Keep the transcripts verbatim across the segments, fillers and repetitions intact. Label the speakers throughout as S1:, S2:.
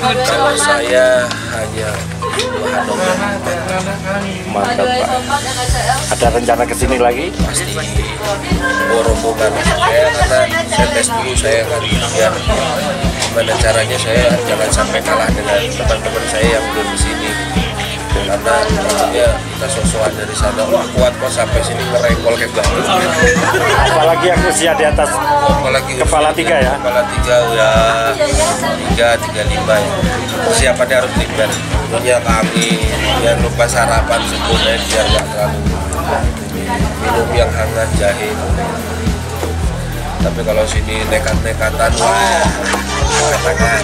S1: Kalau saya hanya
S2: Mantap Pak. Ada rencana kesini lagi?
S1: pasti rombongan saya karena saya tes dulu saya akan biar gimana caranya saya jangan sampai kalah dengan teman-teman saya yang belum di sini. Karena maksudnya kita sosokan dari sana wah kuat kok sampai sini ngerengkol kayak gitu.
S2: Apalagi yang usia di atas
S1: Apalagi
S2: kepala tiga ya?
S1: Kepala tiga ya tiga tiga lima ya. Persiapannya harus prepare. Tentunya kami jangan lupa sarapan sebelumnya biar nggak terlalu minum yang hangat jahe. Tapi kalau sini nekat-nekatan wah katakan.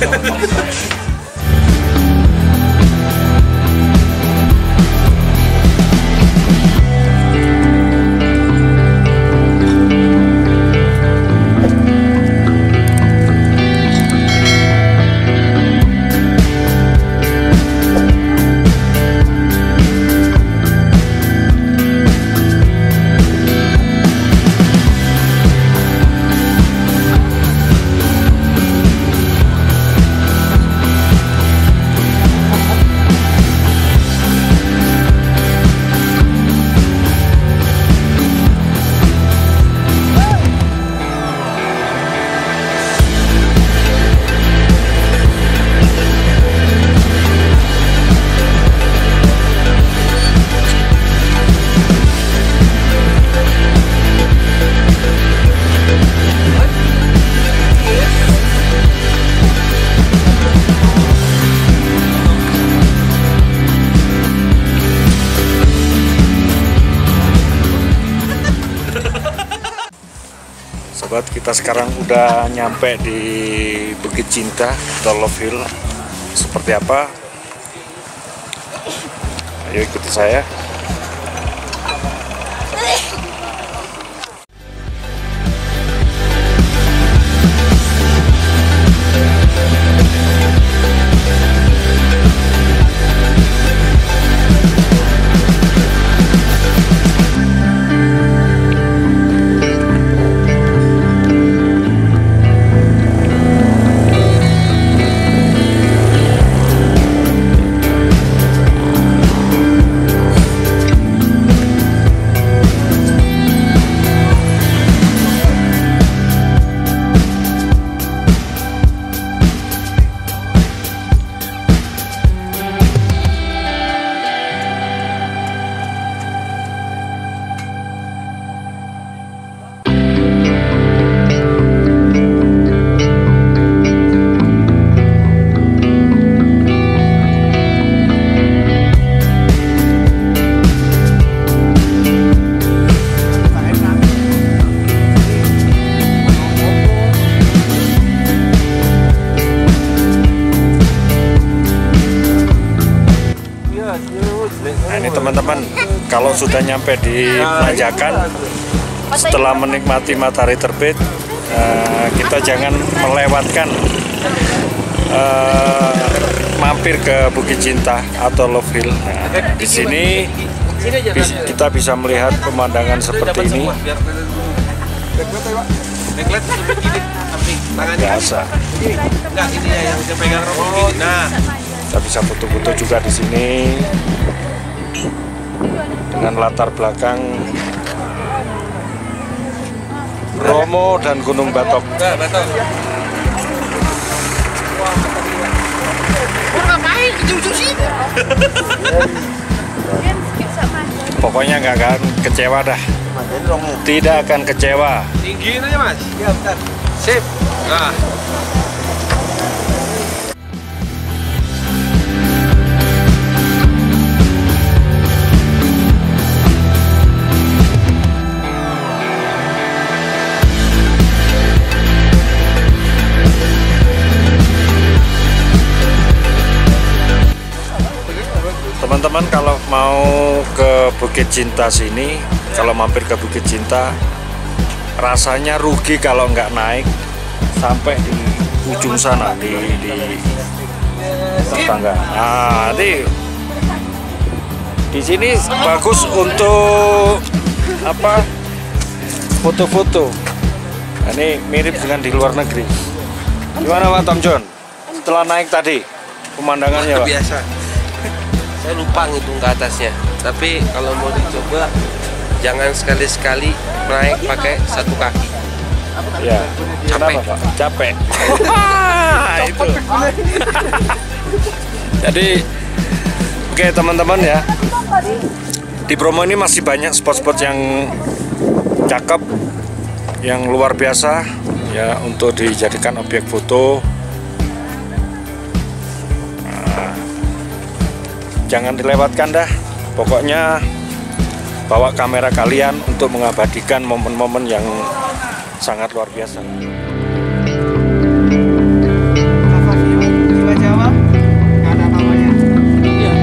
S2: Sobat, kita sekarang udah nyampe di Bukit Cinta atau Love Hill. Seperti apa? Ayo ikuti saya. Nah ini teman-teman, kalau sudah nyampe di Nanjakan, setelah menikmati matahari terbit, uh, kita jangan melewatkan uh, mampir ke Bukit Cinta atau Love Hill. Nah, di sini bis, kita bisa melihat pemandangan seperti ini. Biasa. Kita bisa foto-foto juga di sini dengan latar belakang Bromo dan Gunung Batok. Pokoknya nggak akan kecewa dah. Tidak akan kecewa.
S1: Tinggiin aja mas. Ya bentar. Sip. Nah.
S2: Teman-teman kalau mau ke Bukit Cinta sini, kalau mampir ke Bukit Cinta, rasanya rugi kalau nggak naik sampai di ujung sana di, di tetangga. Nah, di di sini bagus untuk apa? Foto-foto. Nah, ini mirip dengan di luar negeri. Gimana Pak Tom John? setelah naik tadi pemandangannya, Pak?
S1: Biasa. Saya lupa ngitung ke atasnya. Tapi kalau mau dicoba, jangan sekali-sekali naik pakai satu kaki.
S2: Ya.
S1: Capek.
S2: Kenapa, Pak? Capek. Itu. Jadi, oke teman-teman ya. Di Bromo ini masih banyak spot-spot yang cakep, yang luar biasa ya untuk dijadikan objek foto. Nah, jangan dilewatkan dah. Pokoknya bawa kamera kalian untuk mengabadikan momen-momen yang sangat luar biasa.
S3: Jawa, nggak ada namanya. Iya.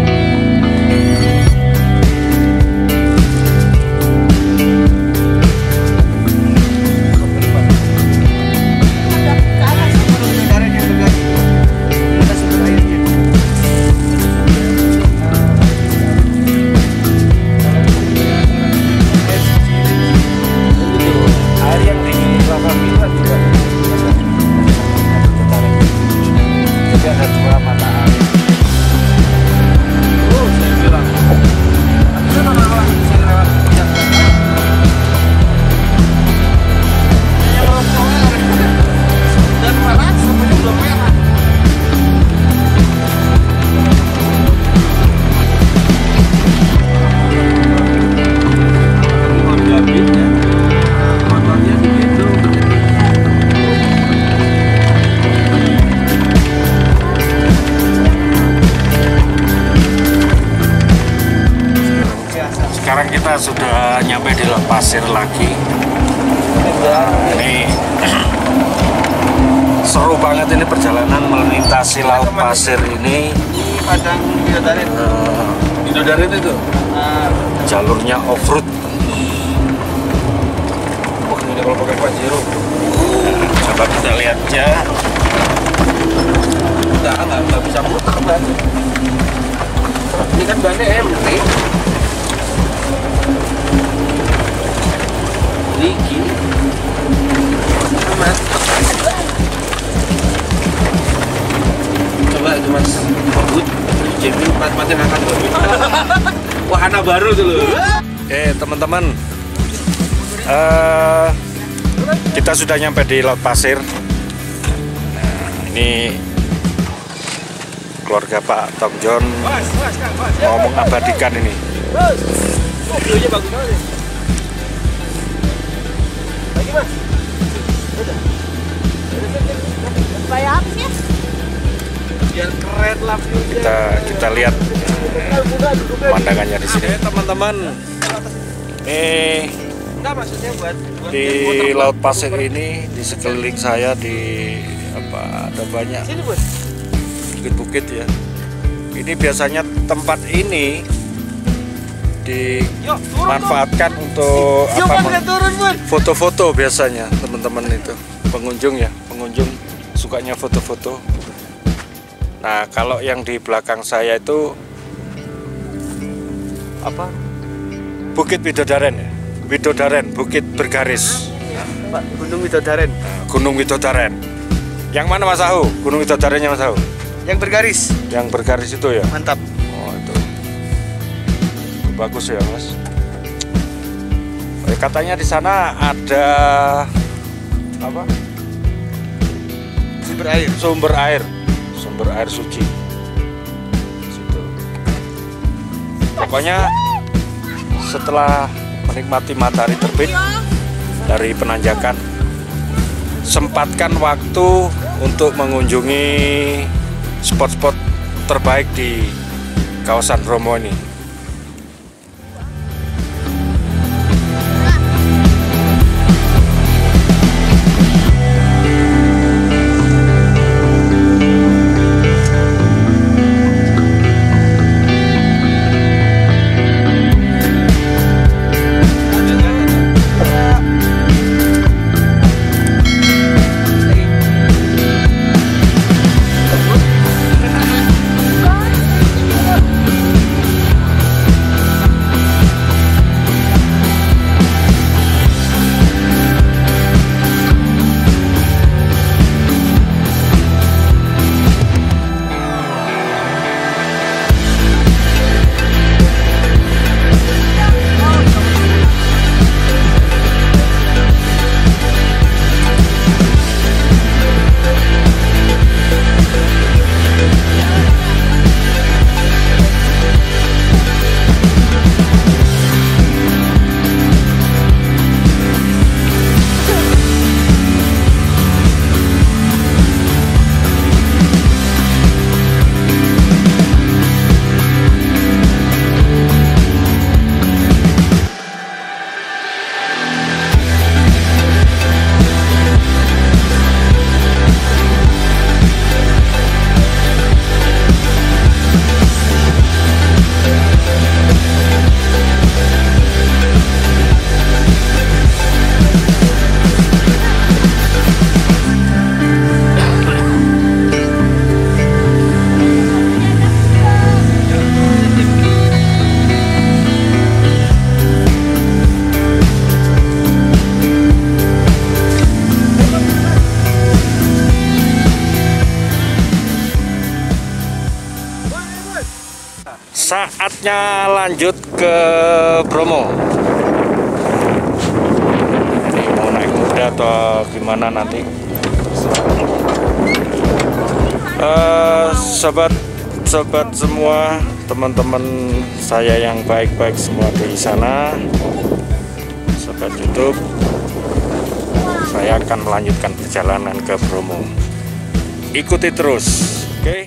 S2: Sekarang kita sudah nyampe di Laut Pasir lagi. Ini seru banget ini perjalanan melintasi Laut Pasir ini.
S3: Padang Bidodaren.
S2: Uh,
S1: Bidodaren itu?
S3: Nah,
S2: jalurnya off-road.
S1: Wah, ini kalau pakai Pajero.
S2: Coba kita lihat ya.
S1: Enggak, enggak, enggak bisa putar ban. Ini kan bannya M T. Ligi amat. Coba itu Mas Bud Jimmy mat-matin akan baru. Wahana baru tuh loh.
S2: Oke teman-teman, uh, kita sudah nyampe di Laut Pasir. Nah, ini keluarga Pak Tom John mau mengabadikan ini.
S1: Videonya bagus banget. Lagi Mas.
S3: bayar apa sih?
S1: Biar keren lah videonya.
S2: Kita kita lihat pemandangannya di sini. Oke teman-teman, ini
S1: Enggak maksudnya buat, buat
S2: di Laut Pasir ini di sekeliling saya di apa ada banyak
S1: sini Bos.
S2: bukit-bukit ya. Ini biasanya tempat ini dimanfaatkan untuk
S3: Yuk,
S2: apa?
S3: Bun,
S2: men-
S3: turun, Bun.
S2: Foto-foto biasanya teman-teman itu pengunjung ya, pengunjung sukanya foto-foto. Nah kalau yang di belakang saya itu apa? Bukit Bidodaren ya, Bidodaren, Bukit Bergaris.
S3: Pak, Gunung Bidodaren.
S2: Nah, Gunung Bidodaren. Yang mana Mas Ahu? Gunung Bidodarennya Mas Ahu?
S3: Yang bergaris.
S2: Yang bergaris itu ya?
S3: Mantap.
S2: Oh itu bagus ya Mas. Eh, katanya di sana ada apa?
S3: Sumber air.
S2: Sumber air, sumber air suci. Situ. Pokoknya setelah menikmati matahari terbit dari penanjakan, sempatkan waktu untuk mengunjungi spot-spot terbaik di kawasan Bromo ini. Saatnya lanjut ke Bromo. Ini mau naik kuda atau gimana nanti? Uh, sobat sobat semua, teman-teman saya yang baik-baik semua di sana, sobat YouTube, saya akan melanjutkan perjalanan ke Bromo. Ikuti terus, oke? Okay?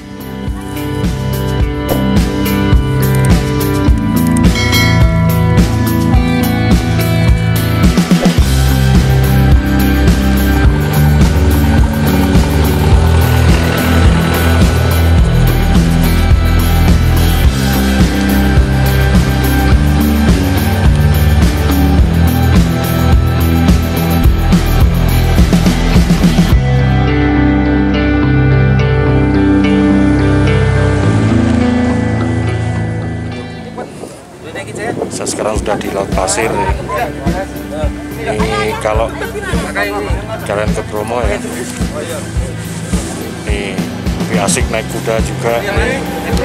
S2: Saya sekarang sudah di Laut Pasir. Ini kalau jalan ke Bromo ya. Ini lebih asik naik kuda juga. Saya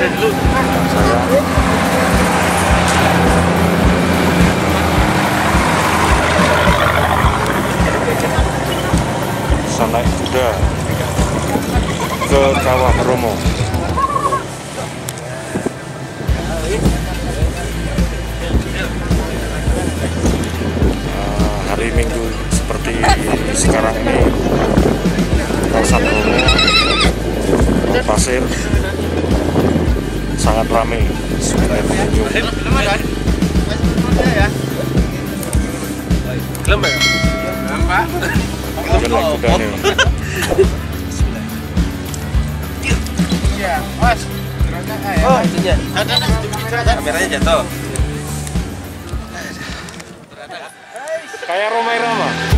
S2: bisa naik kuda ke Kawah Bromo. Hari Minggu seperti sekarang ini, kawasan Bromo, Laut Pasir sangat ramai sebagai pengunjung. Jalan kuda nih.
S1: Oh, itunya. Kameranya jatuh.
S2: Kayak Roma Irama.